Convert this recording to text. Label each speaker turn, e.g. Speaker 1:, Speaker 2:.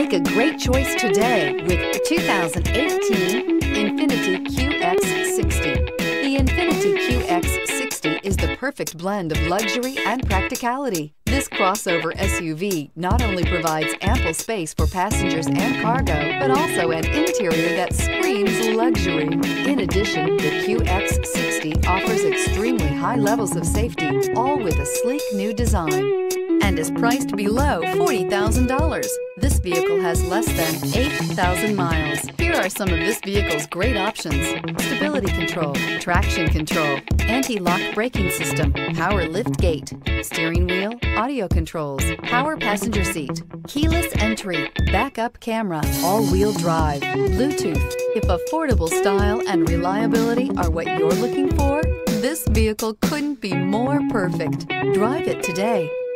Speaker 1: Make a great choice today with the 2018 Infiniti Qx60. The Infiniti Qx60 is the perfect blend of luxury and practicality. This crossover SUV not only provides ample space for passengers and cargo, but also an interior that screams luxury. In addition, the Qx60 offers extremely high levels of safety, all with a sleek new design, and is priced below $40,000. This vehicle has less than 8,000 miles. Here are some of this vehicle's great options: stability control, traction control, anti-lock braking system, power lift gate, steering wheel audio controls, power passenger seat, keyless entry, backup camera, all-wheel drive, Bluetooth. If affordable style and reliability are what you're looking for, this vehicle couldn't be more perfect. Drive it today.